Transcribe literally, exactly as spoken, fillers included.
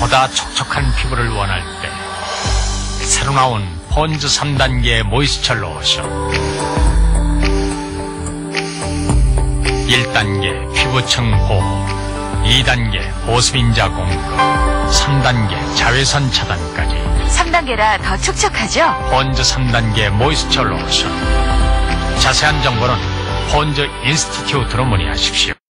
보다 촉촉한 피부를 원할 때 새로 나온 폰즈 삼 단계 모이스처 로션. 일 단계 피부층 보호, 이 단계 보습인자 공급, 삼 단계 자외선 차단까지. 삼 단계라 더 촉촉하죠? 폰즈 삼 단계 모이스처 로션. 자세한 정보는 폰즈 인스티튜트로 문의하십시오.